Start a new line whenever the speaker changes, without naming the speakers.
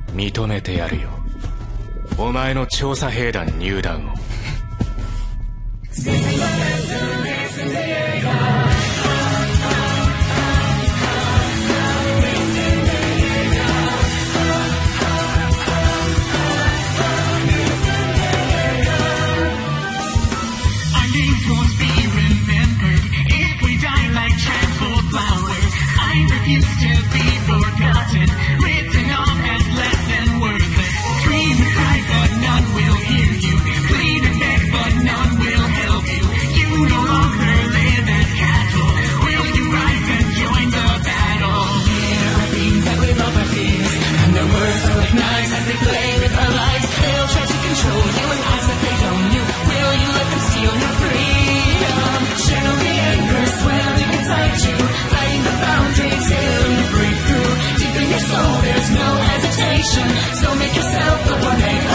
認めてやるよ、お前の調査兵団入団を。
Used to be forgotten, written off as less than worthless. Scream and cry, but none will hear you. Plead and beg, but none will help you. You no longer live as cattle. Will you rise and join the battle? There are things that live up our fears, and their words will ignite as they play with our lives. They'll try to control you and ask that they own you. Will you let them steal your freedom? Channel the anger swelling inside you, fighting the boundaries till you break through. Deep in your soul there's no hesitation, so make yourself the one they